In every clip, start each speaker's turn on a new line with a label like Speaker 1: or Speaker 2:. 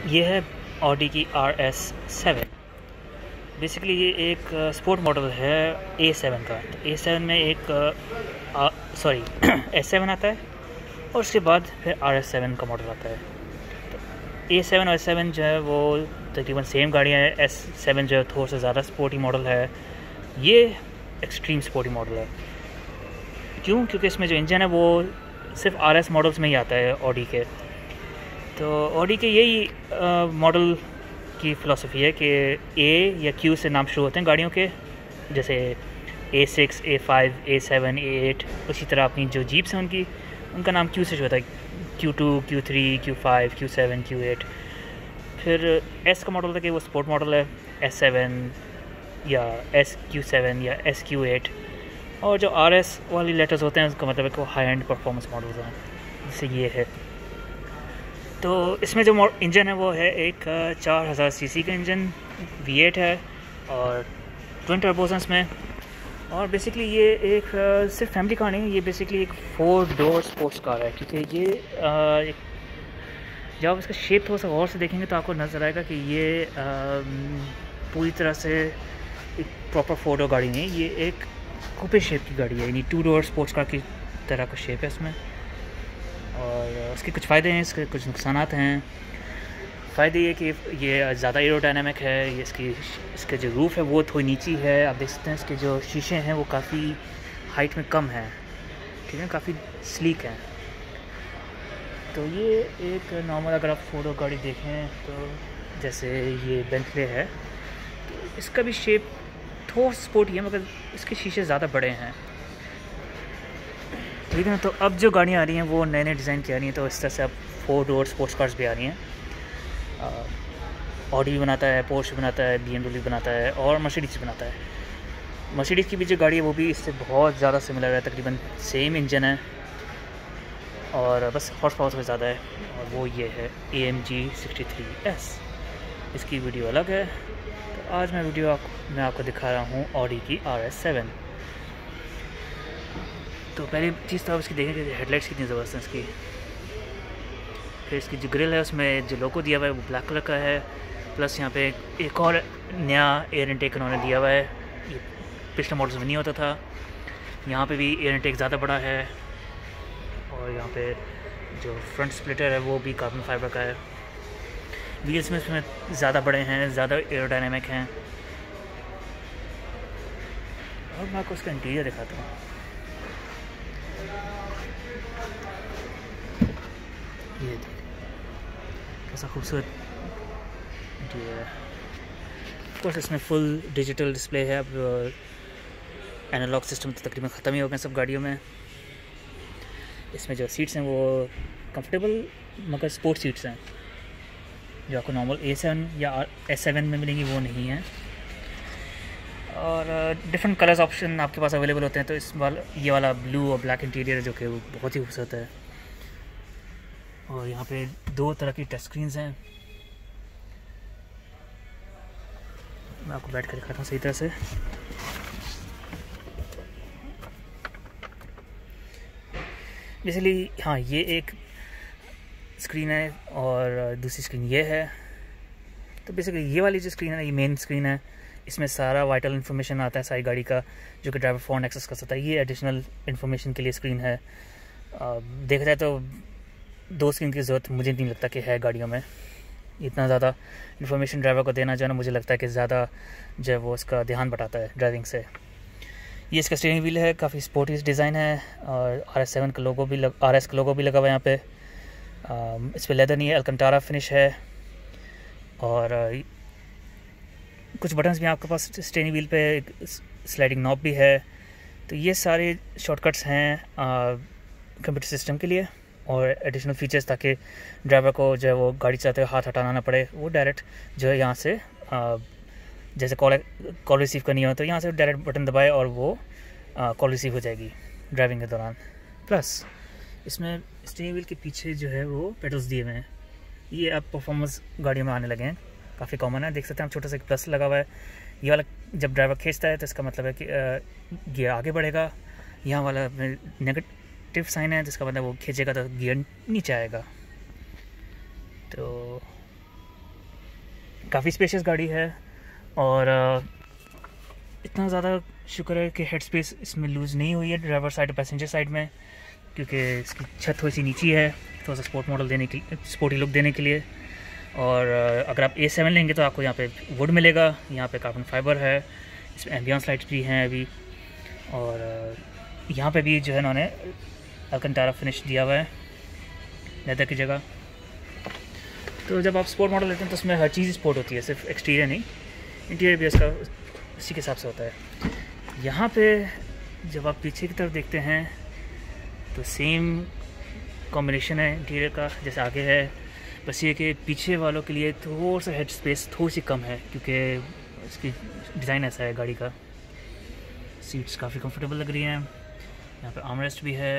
Speaker 1: ये है ऑडी की RS7। बेसिकली ये एक स्पोर्ट मॉडल है A7 का। तो A7 में एक S7 आता है और उसके बाद फिर RS7 का मॉडल आता है। तो A7 और S7 जो है वो तकरीबन सेम गाड़ियाँ हैं। S7 जो है थोड़ा सा ज़्यादा स्पोर्टी मॉडल है, ये एक्सट्रीम स्पोर्टी मॉडल है। क्यों? क्योंकि इसमें जो इंजन है वो सिर्फ RS मॉडल्स में ही आता है ऑडी के। तो ऑडी के यही मॉडल की फ़िलासफ़ी है कि A या Q से नाम शुरू होते हैं गाड़ियों के, जैसे A6, A5, A7, A8। उसी तरह अपनी जो जीप्स हैं उनका नाम Q से शुरू होता है, Q2, Q3, Q5, Q7, Q8। फिर S का मॉडल था कि वो स्पोर्ट मॉडल है, S7 या SQ7 या SQ8। और जो RS वाली लेटर्स होते हैं उसका मतलब है कि वो हाई एंड परफॉर्मेंस मॉडल्स हैं, जैसे ये है। तो इसमें जो इंजन है वो है एक 4000 सीसी का इंजन, V8 है और ट्विन टर्बोस हैं इसमें। और बेसिकली ये एक सिर्फ फैमिली कार नहीं है, ये बेसिकली एक 4 डोर स्पोर्ट्स कार है। क्योंकि ये जब आप इसका शेप थोड़ा सा गौर से देखेंगे तो आपको नज़र आएगा कि ये पूरी तरह से एक प्रॉपर 4 डोर गाड़ी नहीं है, ये एक कूपे शेप की गाड़ी है, यानी 2 डोर स्पोर्ट्स कार की तरह का शेप है इसमें। और उसके कुछ फ़ायदे हैं, इसके कुछ नुकसान हैं। फ़ायदे ये कि ये ज़्यादा एरोडायनामिक है, ये इसके जो रूफ़ है वो थोड़ी नीची है। आप देख सकते हैं इसके जो शीशे हैं वो काफ़ी हाइट में कम हैं, ठीक है, काफ़ी स्लीक हैं। तो ये एक नॉर्मल अगर आप 4 डोर गाड़ी देखें तो जैसे ये बेंटले है, तो इसका भी शेप थोड़ा स्पोर्टी है मगर इसके शीशे ज़्यादा बड़े हैं, ठीक है। तो अब जो गाड़ियाँ आ रही हैं वो नए नए डिज़ाइन की आ रही हैं, तो इस तरह से अब 4 डोर स्पोर्ट्स कार्स भी आ रही हैं। ऑडी भी बनाता है, पोर्श भी बनाता है, BMW बनाता है और मर्सिडीज़ बनाता है। मर्सिडीज़ की भी जो गाड़ी है वो भी इससे बहुत ज़्यादा सिमिलर है, तकरीबन सेम इंजन है और बस हॉर्स पावर से ज़्यादा है, और वो ये है AMG 63S। इसकी वीडियो अलग है। तो आज मैं आपको दिखा रहा हूँ ऑडी की RS7। तो पहली चीज़ तो आप इसकी देखें कि हेडलाइट्स कितनी ज़बरदस्त हैं इसकी। फिर इसकी जो ग्रिल है उसमें जो लोगो दिया हुआ है वो ब्लैक कलर का है, प्लस यहाँ पे एक और नया एयर इनटेक उन्होंने दिया हुआ है, ये पिछले मॉडल्स में नहीं होता था। यहाँ पे भी एयर इनटेक ज़्यादा बड़ा है और यहाँ पे जो फ्रंट स्प्लिटर है वो भी कार्बन फाइबर का है। व्हील्स में इसमें ज़्यादा बड़े हैं, ज़्यादा एरोडायनेमिक हैं। और मैं आपको उसका इंटीरियर दिखाता हूँ। ये कैसा खूबसूरत इंटीरियर है। कोर्स इसमें फुल डिजिटल डिस्प्ले है। अब एनालॉग सिस्टम तो तकरीबन ख़त्म ही हो गए सब गाड़ियों में। इसमें जो सीट्स हैं वो कंफर्टेबल मगर स्पोर्ट सीट्स हैं, जो आपको नॉर्मल A7 या S7 में मिलेंगी वो नहीं है। और डिफरेंट कलर्स ऑप्शन आपके पास अवेलेबल होते हैं। तो ये वाला ब्लू और ब्लैक इंटीरियर जो कि वो बहुत ही खूबसूरत है। और यहाँ पे 2 तरह की टच स्क्रीन्स हैं। मैं आपको बैठ कर दिखाता हूँ सही तरह से। बेसिकली हाँ, ये एक स्क्रीन है और दूसरी स्क्रीन ये है। तो बेसिकली ये वाली जो स्क्रीन है ये मेन स्क्रीन है, इसमें सारा वाइटल इन्फॉर्मेशन आता है सारी गाड़ी का, जो कि ड्राइवर फ़ोन एक्सेस कर सकता है। ये एडिशनल इन्फॉर्मेशन के लिए स्क्रीन है। देखा जाए तो 2 स्क्रीन की ज़रूरत मुझे नहीं लगता कि है गाड़ियों में। इतना ज़्यादा इन्फॉर्मेशन ड्राइवर को देना जो है ना, मुझे लगता है कि ज़्यादा जो है वो उसका ध्यान बटाता है ड्राइविंग से। ये इसका स्टीयरिंग व्हील है, काफ़ी स्पोर्टी डिज़ाइन है और RS7 का लोगो भी RS का लोगो भी लगा हुआ है यहाँ पे। इस पर लेदर नहीं है, अलकंटारा फिनिश है। और कुछ बटन्स भी आपके पास स्टीयरिंग व्हील पे, स्लाइडिंग नॉब भी है। तो ये सारे शॉर्टकट्स हैं कंप्यूटर सिस्टम के लिए और एडिशनल फीचर्स, ताकि ड्राइवर को जो है वो गाड़ी चलाते हुए हाथ हटाना ना पड़े। वो डायरेक्ट जो है यहाँ से जैसे कॉल रिसीव करनी हो तो यहाँ से डायरेक्ट बटन दबाए और वो कॉल रिसीव हो जाएगी ड्राइविंग के दौरान। प्लस इसमें स्टीयरिंग व्हील के पीछे जो है वो पेडल्स दिए हुए हैं। ये अब परफॉर्मेंस गाड़ियों में आने लगे हैं, काफ़ी कॉमन है। देख सकते हैं हम, छोटा सा एक प्लस लगा हुआ है। ये वाला जब ड्राइवर खींचता है तो इसका मतलब है कि गियर आगे बढ़ेगा। यहाँ वाला नेगेटिव साइन है जिसका मतलब वो खींचेगा तो गियर नीचे आएगा। तो काफ़ी स्पेशियस गाड़ी है और इतना ज़्यादा शुक्र है कि हेड स्पेस इसमें लूज़ नहीं हुई है ड्राइवर साइड और पैसेंजर साइड में, क्योंकि इसकी छत थोड़ी सी नीची है, थोड़ा सा स्पोर्ट मॉडल देने के लिए, स्पोर्टी लुक देने के लिए। और अगर आप A7 लेंगे तो आपको यहाँ पे वुड मिलेगा, यहाँ पे कार्बन फाइबर है, इसमें एम्बियंस लाइट्स भी हैं अभी, और यहाँ पे भी जो है इन्होंने अलकंटारा फिनिश दिया हुआ है लेदर की जगह। तो जब आप स्पोर्ट मॉडल लेते हैं तो उसमें हर चीज़ स्पोर्ट होती है, सिर्फ एक्सटीरियर नहीं, इंटीरियर भी इसका उसी के हिसाब से होता है। यहाँ पे जब आप पीछे की तरफ देखते हैं तो सेम कॉम्बिनेशन है इंटीरियर का जैसे आगे है, बस ये कि पीछे वालों के लिए थोड़ा सा हेड स्पेस थोड़ी सी कम है, क्योंकि इसकी डिज़ाइन ऐसा है गाड़ी का। सीट्स काफ़ी कंफर्टेबल लग रही हैं, यहाँ पे आर्मरेस्ट भी है।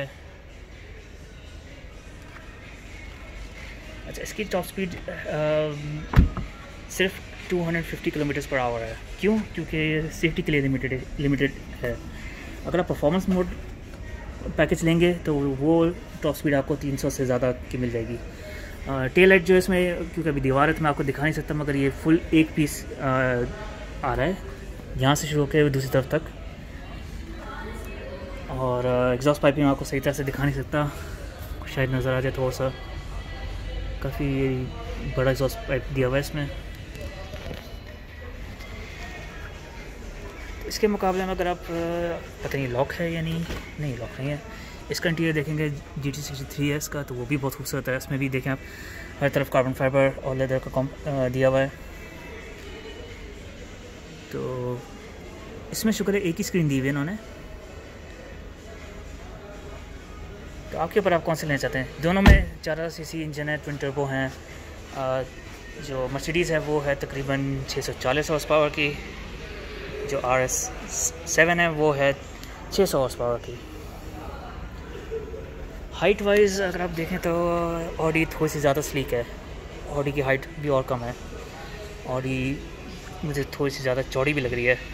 Speaker 1: अच्छा, इसकी टॉप स्पीड सिर्फ 250 किलोमीटर पर आवर है। क्यों? क्योंकि सेफ्टी के लिए लिमिटेड है। अगर आप परफॉर्मेंस मोड पैकेज लेंगे तो वो टॉप स्पीड आपको 300 से ज़्यादा की मिल जाएगी। टेल लाइट जो है इसमें, क्योंकि अभी दीवार है तो मैं आपको दिखा नहीं सकता, मगर ये फुल एक पीस आ रहा है यहाँ से शुरू होकर दूसरी तरफ तक। और एग्जॉस्ट पाइप मैं आपको सही तरह से दिखा नहीं सकता, शायद नज़र आ जाए थोड़ा सा, काफ़ी बड़ा एग्जॉस्ट पाइप दिया हुआ है इसमें। इसके मुकाबले में अगर आप पता नहीं लॉक है या नहीं लॉक नहीं है, इसका इंटीरियर देखेंगे GT63S का, तो वो भी बहुत खूबसूरत है। इसमें भी देखें आप, हर तरफ कार्बन फाइबर और लेदर का दिया हुआ है। तो इसमें शुक्र है एक ही स्क्रीन दी हुई है इन्होंने। तो आपके ऊपर आप कौन से लेना चाहते हैं। दोनों में 4000 सीसी इंजन है, ट्विन टर्बो हैं। जो मर्सिडीज़ है वो है तकरीबन 640 हॉर्स पावर की, जो RS7 है वो है 600 हॉर्स पावर की। हाइट वाइज अगर आप देखें तो ऑडी थोड़ी सी ज़्यादा स्लीक है, ऑडी की हाइट भी और कम है, ऑडी मुझे थोड़ी सी ज़्यादा चौड़ी भी लग रही है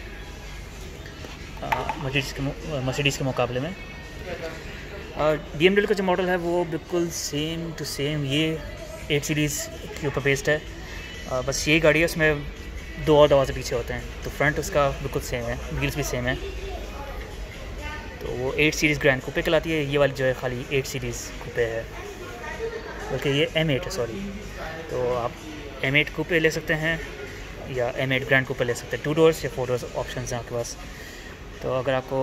Speaker 1: मर्सिडीज़ के मुकाबले में। BMW का जो मॉडल है वो बिल्कुल सेम टू सेम ये 8 सीरीज़ के ऊपर बेस्ड है। बस यही गाड़ी है, उसमें 2 और दरवाजे पीछे होते हैं, तो फ्रंट उसका बिल्कुल सेम है, व्हील्स भी सेम है। तो वो 8 सीरीज़ ग्रैंड कूपे कहलाती है, ये वाली जो है खाली 8 सीरीज़ कूपे है, बल्कि ये M8 है, सॉरी। तो आप M8 कूपे ले सकते हैं या M8 ग्रैंड कूपे ले सकते हैं, 2 डोर्स या 4 डोर्स ऑप्शन हैं आपके पास। तो अगर आपको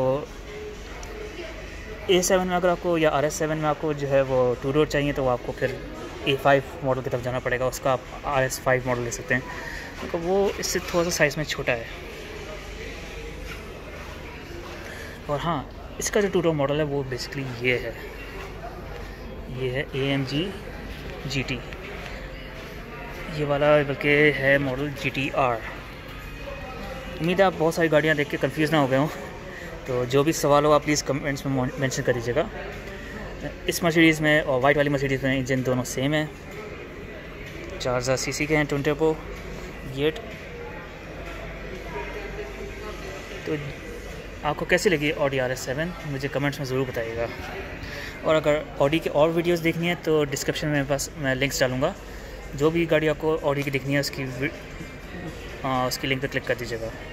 Speaker 1: A7 में अगर आपको या RS7 में आपको जो है वो 2 डोर चाहिए, तो वो आपको फिर A5 मॉडल की तरफ जाना पड़ेगा, उसका आप RS5 मॉडल ले सकते हैं, तो वो इससे थोड़ा सा साइज़ में छोटा है। और हाँ, इसका जो 2 डोर मॉडल है वो बेसिकली ये है AMG GT, ये वाला बल्कि है मॉडल GTR। उम्मीद है आप बहुत सारी गाड़ियाँ देख के कंफ्यूज ना हो गए हों। तो जो भी सवाल हो आप प्लीज़ कमेंट्स में मेंशन कर दीजिएगा। इस मर्सिडीज़ में और वाइट वाली मर्सिडीज़ में इंजन दोनों सेम है, 4000 सीसी के हैं, ट्विन टर्बो गेट। तो आपको कैसी लगी ऑडी RS7 मुझे कमेंट्स में ज़रूर बताइएगा। और अगर ऑडी के और वीडियोस देखनी है तो डिस्क्रिप्शन में पास मैं लिंक्स डालूँगा, जो भी गाड़ी आपको ऑडी की देखनी है उसकी लिंक पर क्लिक कर दीजिएगा।